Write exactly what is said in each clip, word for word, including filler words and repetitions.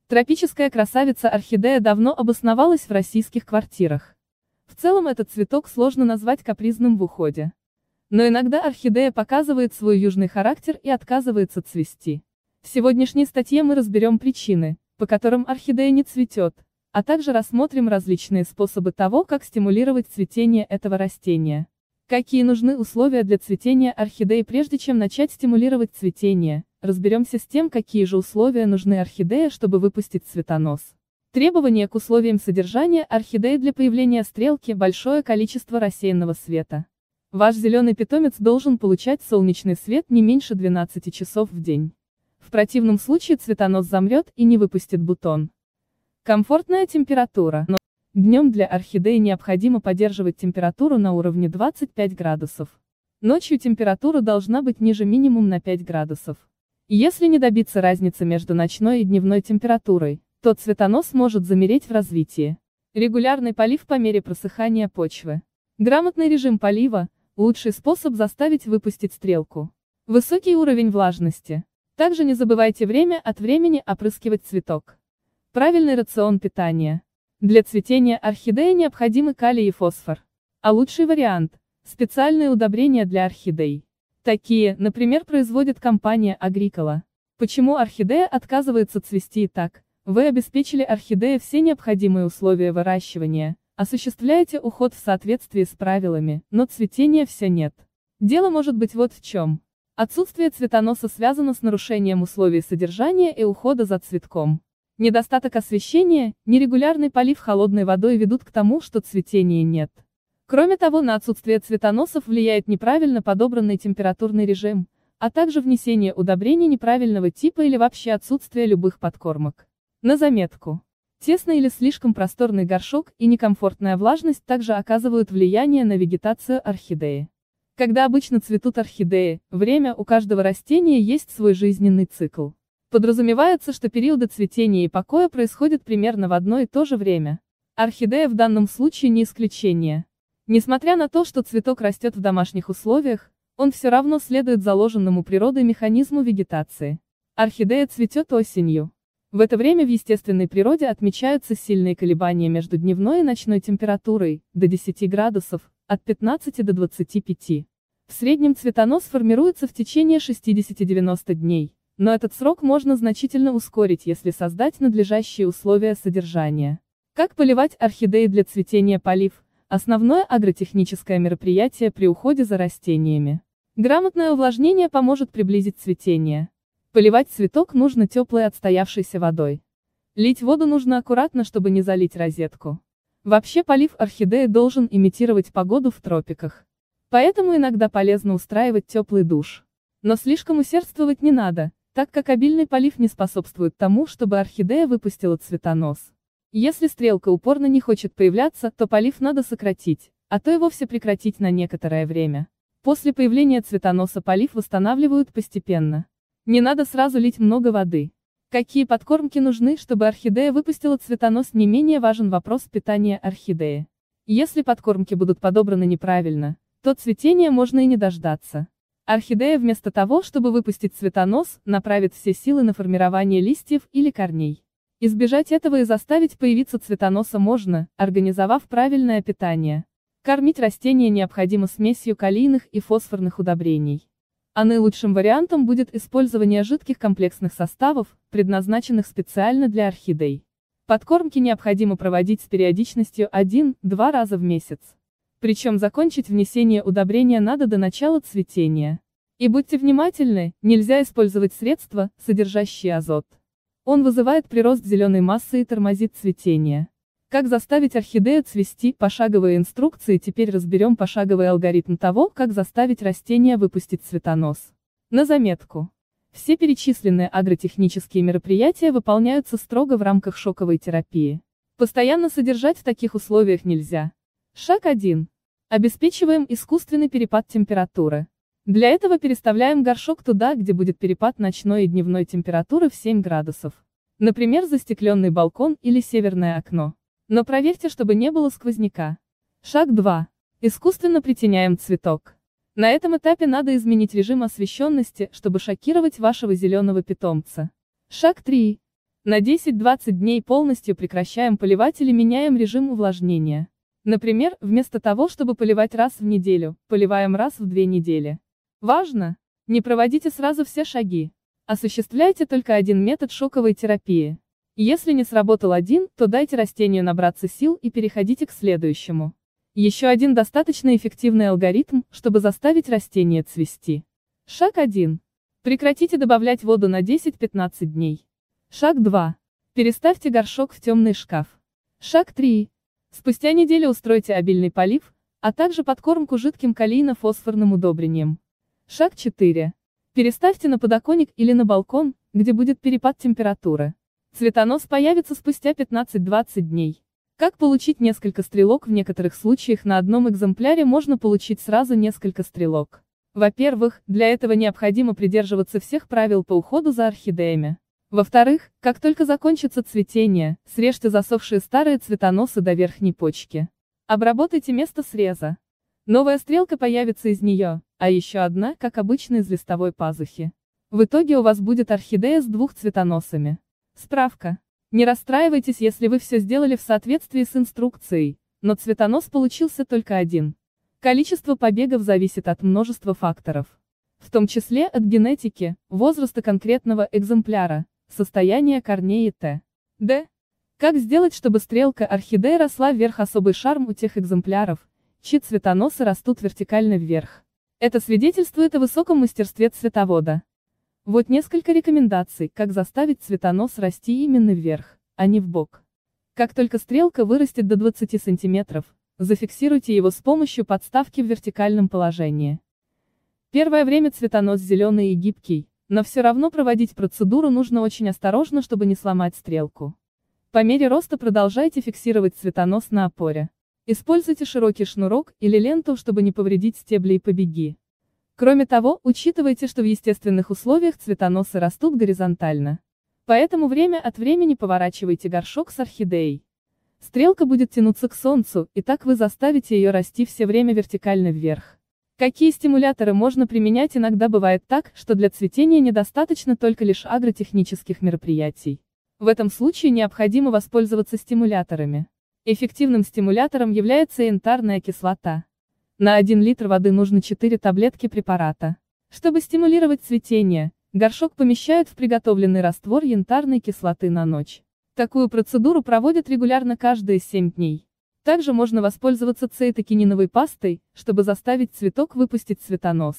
Тропическая красавица-орхидея давно обосновалась в российских квартирах. В целом этот цветок сложно назвать капризным в уходе. Но иногда орхидея показывает свой южный характер и отказывается цвести. В сегодняшней статье мы разберем причины, по которым орхидея не цветет, а также рассмотрим различные способы того, как стимулировать цветение этого растения. Какие нужны условия для цветения орхидеи? Прежде чем начать стимулировать цветение, разберемся с тем, какие же условия нужны орхидее, чтобы выпустить цветонос. Требования к условиям содержания орхидеи: для появления стрелки большое количество рассеянного света. Ваш зеленый питомец должен получать солнечный свет не меньше двенадцати часов в день. В противном случае цветонос замрет и не выпустит бутон. Комфортная температура. Но днем для орхидеи необходимо поддерживать температуру на уровне двадцать пять градусов. Ночью температура должна быть ниже минимум на пять градусов. Если не добиться разницы между ночной и дневной температурой, то цветонос может замереть в развитии. Регулярный полив по мере просыхания почвы. Грамотный режим полива – лучший способ заставить выпустить стрелку. Высокий уровень влажности. Также не забывайте время от времени опрыскивать цветок. Правильный рацион питания. Для цветения орхидеи необходимы калий и фосфор. А лучший вариант – специальные удобрения для орхидей. Такие, например, производит компания Agricola. Почему орхидея отказывается цвести? Так, вы обеспечили орхидее все необходимые условия выращивания, осуществляете уход в соответствии с правилами, но цветения все нет. Дело может быть вот в чем. Отсутствие цветоноса связано с нарушением условий содержания и ухода за цветком. Недостаток освещения, нерегулярный полив холодной водой ведут к тому, что цветения нет. Кроме того, на отсутствие цветоносов влияет неправильно подобранный температурный режим, а также внесение удобрений неправильного типа или вообще отсутствие любых подкормок. На заметку. Тесный или слишком просторный горшок и некомфортная влажность также оказывают влияние на вегетацию орхидеи. Когда обычно цветут орхидеи, время у каждого растения есть свой жизненный цикл. Подразумевается, что периоды цветения и покоя происходят примерно в одно и то же время. Орхидея в данном случае не исключение. Несмотря на то, что цветок растет в домашних условиях, он все равно следует заложенному природой механизму вегетации. Орхидея цветет осенью. В это время в естественной природе отмечаются сильные колебания между дневной и ночной температурой, до десяти градусов, от пятнадцати до двадцати пяти. В среднем цветонос формируется в течение шестидесяти-девяноста дней, но этот срок можно значительно ускорить, если создать надлежащие условия содержания. Как поливать орхидеи для цветения? Полив – основное агротехническое мероприятие при уходе за растениями. Грамотное увлажнение поможет приблизить цветение. Поливать цветок нужно теплой отстоявшейся водой. Лить воду нужно аккуратно, чтобы не залить розетку. Вообще полив орхидеи должен имитировать погоду в тропиках. Поэтому иногда полезно устраивать теплый душ. Но слишком усердствовать не надо, так как обильный полив не способствует тому, чтобы орхидея выпустила цветонос. Если стрелка упорно не хочет появляться, то полив надо сократить, а то и вовсе прекратить на некоторое время. После появления цветоноса полив восстанавливают постепенно. Не надо сразу лить много воды. Какие подкормки нужны, чтобы орхидея выпустила цветонос? Не менее важен вопрос питания орхидеи. Если подкормки будут подобраны неправильно, то цветения можно и не дождаться. Орхидея вместо того, чтобы выпустить цветонос, направит все силы на формирование листьев или корней. Избежать этого и заставить появиться цветоноса можно, организовав правильное питание. Кормить растения необходимо смесью калийных и фосфорных удобрений. А наилучшим вариантом будет использование жидких комплексных составов, предназначенных специально для орхидей. Подкормки необходимо проводить с периодичностью один-два раза в месяц. Причем закончить внесение удобрения надо до начала цветения. И будьте внимательны, нельзя использовать средства, содержащие азот. Он вызывает прирост зеленой массы и тормозит цветение. Как заставить орхидею цвести? Пошаговые инструкции. Теперь разберем пошаговый алгоритм того, как заставить растение выпустить цветонос. На заметку. Все перечисленные агротехнические мероприятия выполняются строго в рамках шоковой терапии. Постоянно содержать в таких условиях нельзя. Шаг один. Обеспечиваем искусственный перепад температуры. Для этого переставляем горшок туда, где будет перепад ночной и дневной температуры в семь градусов. Например, застекленный балкон или северное окно. Но проверьте, чтобы не было сквозняка. Шаг два. Искусственно притеняем цветок. На этом этапе надо изменить режим освещенности, чтобы шокировать вашего зеленого питомца. Шаг три. На десять-двадцать дней полностью прекращаем поливать или меняем режим увлажнения. Например, вместо того, чтобы поливать раз в неделю, поливаем раз в две недели. Важно! Не проводите сразу все шаги. Осуществляйте только один метод шоковой терапии. Если не сработал один, то дайте растению набраться сил и переходите к следующему. Еще один достаточно эффективный алгоритм, чтобы заставить растение цвести. Шаг один. Прекратите добавлять воду на десять-пятнадцать дней. Шаг два. Переставьте горшок в темный шкаф. Шаг три. Спустя неделю устройте обильный полив, а также подкормку жидким калийно-фосфорным удобрением. Шаг четыре. Переставьте на подоконник или на балкон, где будет перепад температуры. Цветонос появится спустя пятнадцать-двадцать дней. Как получить несколько стрелок? В некоторых случаях на одном экземпляре можно получить сразу несколько стрелок. Во-первых, для этого необходимо придерживаться всех правил по уходу за орхидеями. Во-вторых, как только закончится цветение, срежьте засохшие старые цветоносы до верхней почки. Обработайте место среза. Новая стрелка появится из нее, а еще одна, как обычно, из листовой пазухи. В итоге у вас будет орхидея с двух цветоносами. Справка. Не расстраивайтесь, если вы все сделали в соответствии с инструкцией, но цветонос получился только один. Количество побегов зависит от множества факторов. В том числе от генетики, возраста конкретного экземпляра, состояния корней и т.д. Как сделать, чтобы стрелка орхидеи росла вверх? Особый шарм у тех экземпляров, чьи цветоносы растут вертикально вверх. Это свидетельствует о высоком мастерстве цветовода. Вот несколько рекомендаций, как заставить цветонос расти именно вверх, а не вбок. Как только стрелка вырастет до двадцати сантиметров, зафиксируйте его с помощью подставки в вертикальном положении. Первое время цветонос зеленый и гибкий, но все равно проводить процедуру нужно очень осторожно, чтобы не сломать стрелку. По мере роста продолжайте фиксировать цветонос на опоре. Используйте широкий шнурок или ленту, чтобы не повредить стебли и побеги. Кроме того, учитывайте, что в естественных условиях цветоносы растут горизонтально. Поэтому время от времени поворачивайте горшок с орхидеей. Стрелка будет тянуться к солнцу, и так вы заставите ее расти все время вертикально вверх. Какие стимуляторы можно применять? Иногда бывает так, что для цветения недостаточно только лишь агротехнических мероприятий. В этом случае необходимо воспользоваться стимуляторами. Эффективным стимулятором является янтарная кислота. На один литр воды нужно четыре таблетки препарата. Чтобы стимулировать цветение, горшок помещают в приготовленный раствор янтарной кислоты на ночь. Такую процедуру проводят регулярно каждые семь дней. Также можно воспользоваться цейтокининовой пастой, чтобы заставить цветок выпустить цветонос.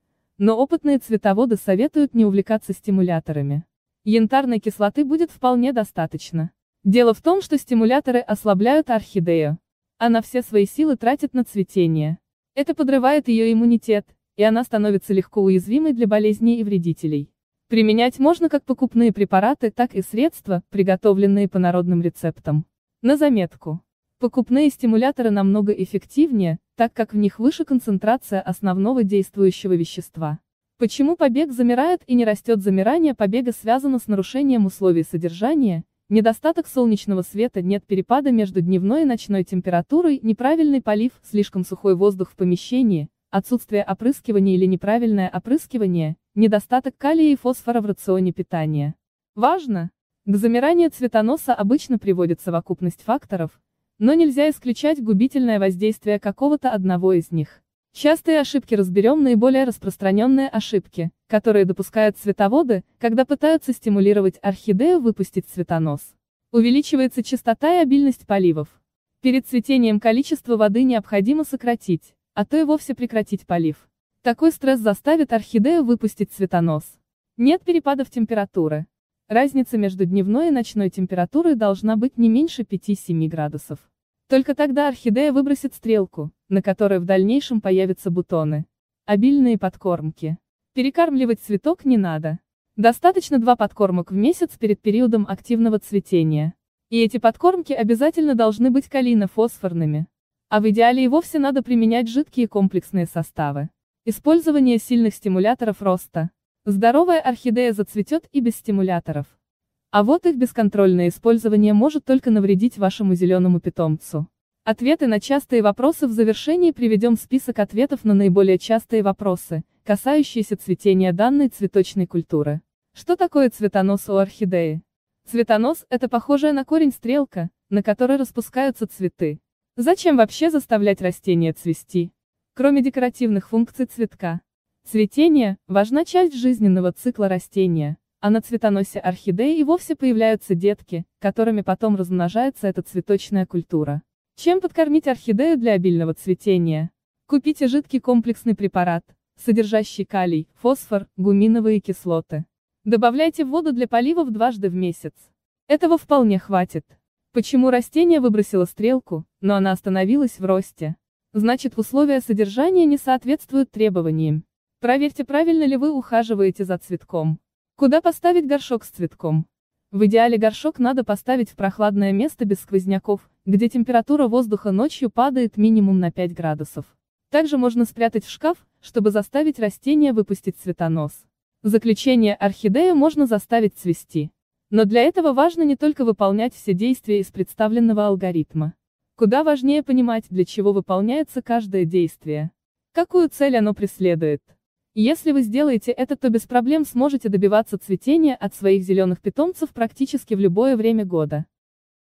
Но опытные цветоводы советуют не увлекаться стимуляторами. Янтарной кислоты будет вполне достаточно. Дело в том, что стимуляторы ослабляют орхидею. Она все свои силы тратит на цветение. Это подрывает ее иммунитет, и она становится легко уязвимой для болезней и вредителей. Применять можно как покупные препараты, так и средства, приготовленные по народным рецептам. На заметку. Покупные стимуляторы намного эффективнее, так как в них выше концентрация основного действующего вещества. Почему побег замирает и не растет? Замирание побега связано с нарушением условий содержания, недостаток солнечного света, нет перепада между дневной и ночной температурой, неправильный полив, слишком сухой воздух в помещении, отсутствие опрыскивания или неправильное опрыскивание, недостаток калия и фосфора в рационе питания. Важно! К замиранию цветоноса обычно приводит совокупность факторов, но нельзя исключать губительное воздействие какого-то одного из них. Частые ошибки. Разберем наиболее распространенные ошибки, которые допускают цветоводы, когда пытаются стимулировать орхидею выпустить цветонос. Увеличивается частота и обильность поливов. Перед цветением количество воды необходимо сократить, а то и вовсе прекратить полив. Такой стресс заставит орхидею выпустить цветонос. Нет перепадов температуры. Разница между дневной и ночной температурой должна быть не меньше пяти-семи градусов. Только тогда орхидея выбросит стрелку, на которой в дальнейшем появятся бутоны. Обильные подкормки. Перекармливать цветок не надо. Достаточно два подкормок в месяц перед периодом активного цветения. И эти подкормки обязательно должны быть калийно-фосфорными. А в идеале и вовсе надо применять жидкие комплексные составы. Использование сильных стимуляторов роста. Здоровая орхидея зацветет и без стимуляторов. А вот их бесконтрольное использование может только навредить вашему зеленому питомцу. Ответы на частые вопросы. В завершении приведем список ответов на наиболее частые вопросы, касающиеся цветения данной цветочной культуры. Что такое цветонос у орхидеи? Цветонос – это похожая на корень стрелка, на которой распускаются цветы. Зачем вообще заставлять растение цвести? Кроме декоративных функций цветка. Цветение – важна часть жизненного цикла растения, а на цветоносе орхидеи и вовсе появляются детки, которыми потом размножается эта цветочная культура. Чем подкормить орхидею для обильного цветения? Купите жидкий комплексный препарат, содержащий калий, фосфор, гуминовые кислоты. Добавляйте в воду для поливов дважды в месяц. Этого вполне хватит. Почему растение выбросило стрелку, но она остановилась в росте? Значит, условия содержания не соответствуют требованиям. Проверьте, правильно ли вы ухаживаете за цветком. Куда поставить горшок с цветком? В идеале горшок надо поставить в прохладное место без сквозняков, где температура воздуха ночью падает минимум на пять градусов. Также можно спрятать в шкаф, чтобы заставить растение выпустить цветонос. Заключение: орхидею можно заставить цвести. Но для этого важно не только выполнять все действия из представленного алгоритма. Куда важнее понимать, для чего выполняется каждое действие. Какую цель оно преследует. Если вы сделаете это, то без проблем сможете добиваться цветения от своих зеленых питомцев практически в любое время года.